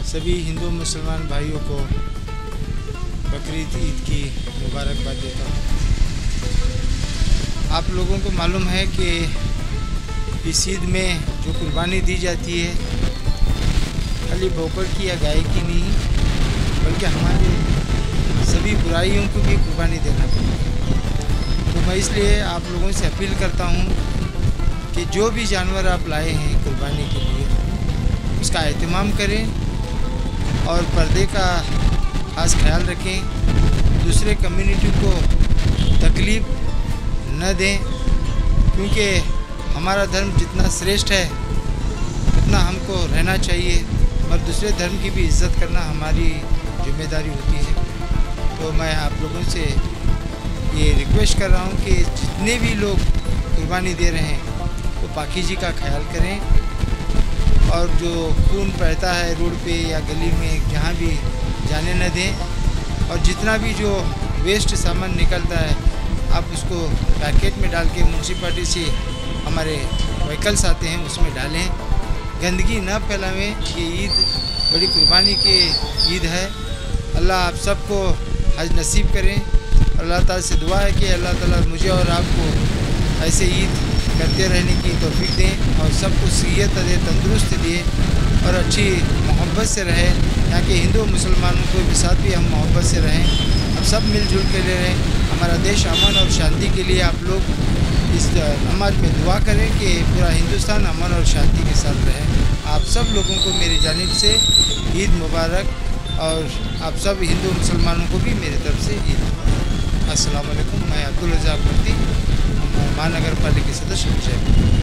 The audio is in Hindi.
सभी हिंदू मुसलमान भाइयों को बकरीद ईद की मुबारकबाद देता हूँ। आप लोगों को मालूम है कि इस ईद में जो कुर्बानी दी जाती है खाली बकरे की या गाय की नहीं, बल्कि हमारे सभी बुराइयों को भी कुर्बानी देना पड़ता है। तो मैं इसलिए आप लोगों से अपील करता हूँ कि जो भी जानवर आप लाए हैं कुर्बानी के लिए उसका एहतमाम करें और पर्दे का खास ख्याल रखें, दूसरे कम्युनिटी को तकलीफ़ न दें, क्योंकि हमारा धर्म जितना श्रेष्ठ है उतना हमको रहना चाहिए और दूसरे धर्म की भी इज़्ज़त करना हमारी जिम्मेदारी होती है। तो मैं आप लोगों से ये रिक्वेस्ट कर रहा हूँ कि जितने भी लोग कुर्बानी दे रहे हैं वो पाकीज़ी का ख्याल करें और जो खून बहता है रोड पे या गली में जहाँ भी जाने न दें, और जितना भी जो वेस्ट सामान निकलता है आप उसको पैकेट में डाल के म्यूनसिपाल्टी से हमारे व्हीकल्स आते हैं उसमें डालें, गंदगी न फैलावें। ये ईद बड़ी कुर्बानी की ईद है। अल्लाह आप सबको हज नसीब करें। अल्लाह ताला से दुआ है कि अल्लाह ताला मुझे और आपको ऐसे ईद करते रहने की तौफीक दें और सबको सेहत दे, तंदुरुस्त दे और अच्छी मोहब्बत से रहें। यहाँ के हिंदू मुसलमानों को भी साथ भी हम मोहब्बत से रहें, हम सब मिलजुल के ले रहें। हमारा देश अमन और शांति के लिए आप लोग इस नमाज में दुआ करें कि पूरा हिंदुस्तान अमन और शांति के साथ रहे। आप सब लोगों को मेरी जानिब से ईद मुबारक और आप सब हिंदू मुसलमानों को भी मेरी तरफ से ईद मुबारक। अस्सलाम वालेकुम। मैं अब्दुल रज़ाक मुफ्ती महानगर पालिका सदस्य विजयपुर।